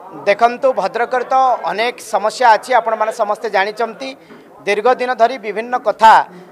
देखंतु भद्रकर तो अनेक समस्या अच्छी आपण मैंने समस्ते जानी दीर्घ दिन धरी विभिन्न कथा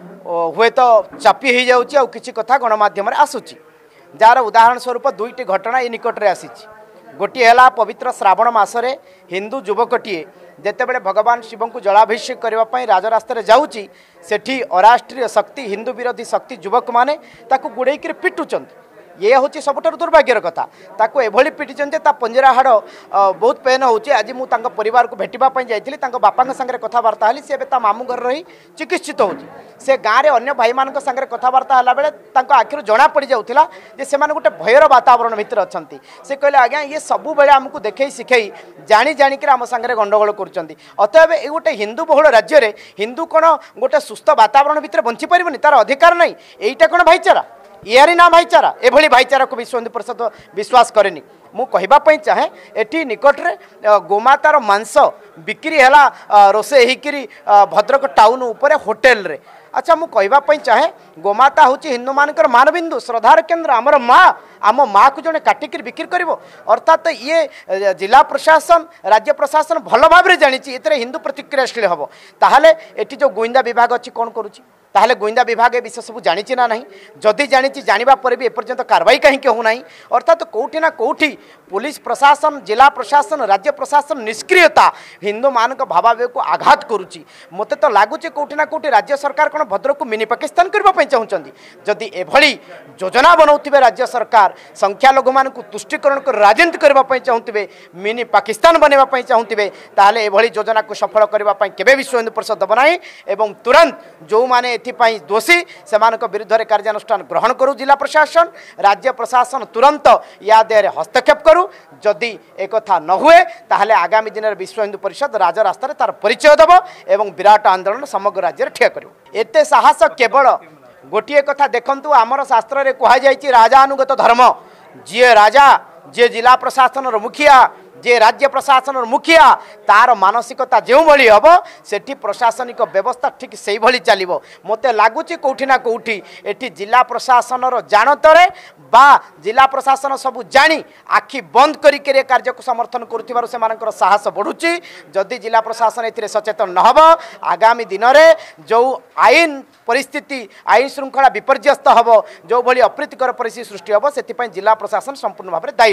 हुए तो चापी हो जाऊँगी और किसी कथा गणमाध्यम आसूची जार उदाहरण स्वरूप दुईटी घटना ये निकटरे आसी गोटे है पवित्र श्रावण मसरे हिंदू युवकटीए जितेबले भगवान शिव को जलाभिषेक करने राजरास्त जाऊँगी सेठी अराष्ट्रीय शक्ति हिंदू विरोधी शक्ति युवक मैंने गुड़े पिटुंट ये हूँ सबुठ दुर्भाग्यर कथा ताको एभली पिटिछन जे ता पंजरा हाड़ बहुत पेन होची। आज मु तांको परिवार को भेटिबा जाइली बापा संगे कथबार्ता हली सी मामू घर रही चिकित्सित होची से गाँव में अन्य भाई मान संगे कथबार्ता हला बेले तांको आखिर जना पड़ जाउथिला जे सेमान गोटे भयर वातावरण भितर अछंती से कहले आज्ञा ये सब बेले आमको देखई शिखई जानी जानी कि आम संगे गंडगोल करुचंती अतएव ये गोटे हिंदू बहुल राज्य में हिंदू कौन गोटे सुस्थ वातावरण भितर बंची पारिबनी तार अधिकार नहीं एईटा कौन भाईचारा यारी ना भाईचारा एभली भाईचारा को विश्व हिंदू परिषद विश्वास करेनी। मु कहवाई चाहे एटी निकटरे गोमातार मांस बिक्री है रोसे होकर भद्रक टाउन उपर होटेल रे। अच्छा मु कहवाई चाहे गोमाता हूँ हिंदू मानकर मानबिंदु श्रद्धार केन्द्र आमर माँ आम माँ को जड़े काटिक बिक्री कर अर्थात ये जिला प्रशासन राज्य प्रशासन भल भाव जानी हिंदू प्रतिक्रियाशील हम ताहले एटी जो गुइंदा विभाग अच्छी कौन करुच्ची ताहले गुइंदा विभाग ए विषय सब जानी ना नहीं जदि जानी जाना पर भी एपर्यंत कार्रवाई कहीं होना अर्थात कौटी ना कौटी पुलिस प्रशासन जिला प्रशासन राज्य प्रशासन निष्क्रियता हिंदू मान भावावेग को आघात करुच्ची। मत तो लगुच कौटी ना कौटी राज्य सरकार कौन भद्रक को मिनी पाकिस्तान करने चाहते जदि एभली योजना बनाऊे राज्य सरकार संख्यालघु मान तुष्टिकरण कर राजनीति करने चाहते मिनी पाकिस्तान बनवाई चाहते ताहले एभली योजना को सफल करने केबे विश्व हिंदू परिषद दब नहीं एवं तुरंत जो माने एथिपाई दोषी से विरुद्ध में कार्यानुष्ठान ग्रहण करू जिला प्रशासन राज्य प्रशासन तुरंत या देहरे हस्तक्षेप करू जदि एक कथा न हुए ताहले आगामी दिन में विश्व हिंदू परिषद राजरास्तार तार परिचय देव एवं विराट आंदोलन समग्र राज्य ठिया कर एते साहस केवल गोटे कथा देखंतु आमर शास्त्र रे कहा जायछि राजानुगत धर्म जी राजा जे जिला प्रशासन मुखिया जे राज्य प्रशासन मुखिया तार मानसिकता जो भली हम सेठी प्रशासनिक व्यवस्था ठीक से भली चलिबो। मते लगुच कौटी ना कौटी एठी जिला प्रशासन जानतरे बा जिला प्रशासन सब जानी आखि बंद करिके कार्य को समर्थन करुथिबारु सेमानकर साहस बढ़ुची। जदि जिला प्रशासन एथिरे सचेतन न हबो आगामी दिन में जो आईन परिस्थिति आईन श्रृंखला विपर्यस्त हम जो भली अप्रीतिकर परिस्थिति सृष्टि हम से जिला प्रशासन संपूर्ण भाव में दायी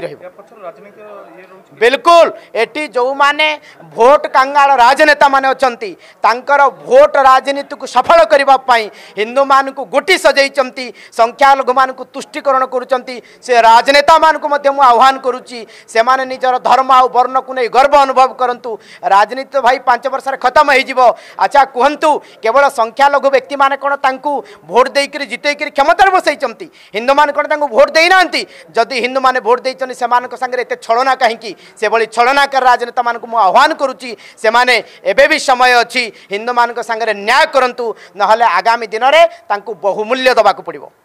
रहिबो। बिल्कुल एटी जो माने भोट कांगाल राजनेता माने अछंती तांकर भोट राजनीति को सफल करबा पई हिंदू मान को गोटी सजैचंती संख्यालघु मान को तुष्टिकरण करुचंती से राजनेता मान को मध्य आह्वान करुची से माने निजर धर्म आ वर्ण को नहीं गर्व अनुभव करंतु राजनीति भाई 5 वर्ष खत्म हो जिवो। अच्छा कहंतु केवल संख्यालघु व्यक्ति माने कोन तांकु भोट देकर जितेकर क्षमता बसैचंती हिंदू मान कोन तांकु भोट देई नांती जदि हिंदू माने भोट देइचनी सेमान को संगे एते छलना काहेकि से भली छलनाकार राजनेता मान को आह्वान करुच्ची से माने एबे भी समय अच्छी हिंदू मान संगे न्याय करंतु नहले आगामी दिन में बहुमूल्य दबाक पड़िबो।